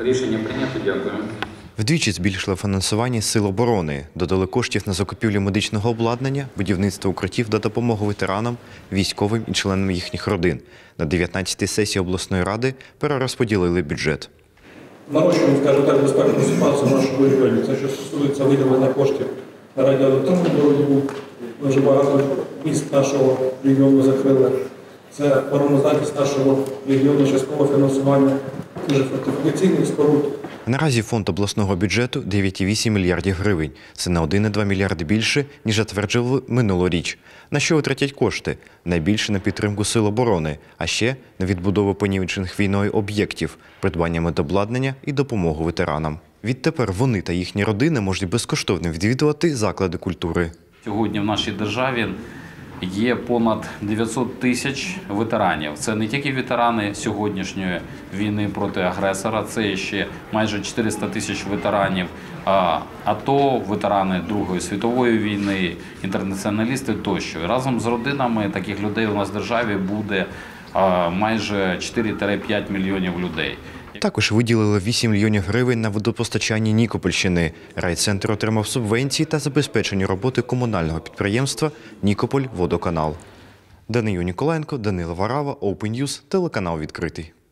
Рішення прийнято. Дякую. Вдвічі збільшили фінансування Сил оборони, додали коштів на закупівлю медичного обладнання, будівництво укриттів та допомогу ветеранам, військовим і членам їхніх родин. На 19-й сесії обласної ради перерозподілили бюджет. Нарощуємо, скажімо так, безпекову ситуацію в нашому регіоні. Це що стосується виділення коштів на радіоелектронну боротьбу. Дуже багато міст нашого регіону закрили. Це обороноздатність нашого регіону, часткове фінансування фортифікаційних споруд. Наразі фонд обласного бюджету – 9,8 мільярдів гривень. Це на 1,2 мільярди більше, ніж затверджували минулоріч. На що витратять кошти? Найбільше на підтримку Сил оборони, а ще на відбудову понівечених війною об'єктів, придбання медобладнання і допомогу ветеранам. Відтепер вони та їхні родини можуть безкоштовно відвідувати заклади культури. Сьогодні в нашій державі є понад 900 тисяч ветеранів. Це не тільки ветерани сьогоднішньої війни проти агресора, це ще майже 400 тисяч ветеранів АТО, ветерани Другої світової війни, інтернаціоналісти тощо. Разом з родинами таких людей у нас в державі буде майже 4-5 мільйонів людей. Також виділили 8 мільйонів гривень на водопостачання Нікопольщини. Райцентр отримав субвенції та забезпечення роботи комунального підприємства «Нікополь-Водоканал». Данию Ніколаєнко, Данило Варава, Open News, телеканал «Відкритий».